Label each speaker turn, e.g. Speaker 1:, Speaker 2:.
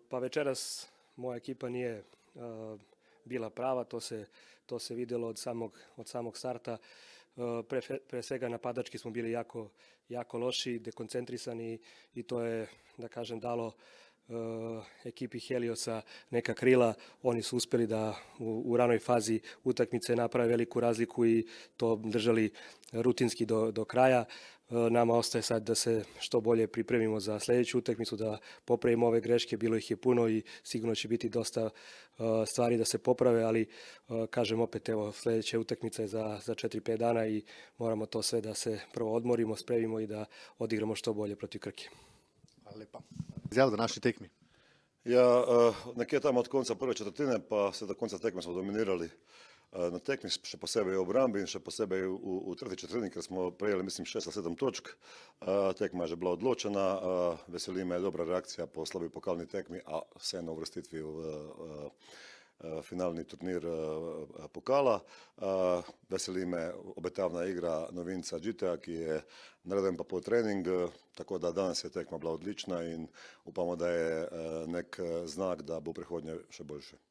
Speaker 1: Pa večeras moja ekipa nije bila prava, to se vidjelo od samog starta. Pre svega napadački smo bili jako loši, dekoncentrisani i to je, da kažem, dalo ekipi Heliosa neka krila. Oni su uspjeli da u ranoj fazi utakmice naprave veliku razliku i to držali rutinski do kraja. Nama ostaje sad da se što bolje pripremimo za sljedeću utakmicu, da popravimo ove greške, bilo ih je puno i sigurno će biti dosta stvari da se poprave, ali kažem opet, evo, sljedeća utakmica je za 4-5 dana i moramo to sve da se prvo odmorimo, spremimo i da odigramo što bolje protiv Krke.
Speaker 2: Hvala lepa. Izjava do naši tekmi.
Speaker 3: Ja, nekje tam od konca prve četrtine pa se do konca tekme smo dominirali na tekmi, še posebej v obrambi in še posebej v tretji četrtini, ker smo prejeli, mislim, 6 ali 7 točk. Tekma je že bila odločena, veseli me dobra reakcija po slabi pokalni tekmi, a vseeno uvrstitvi v finalni turnir pokala. Veseli me obetavna igra novinca Džitea, ki je narejen pa po trening, tako da danes je tekma bila odlična in upamo, da je nek znak, da bo prihodnje še boljše.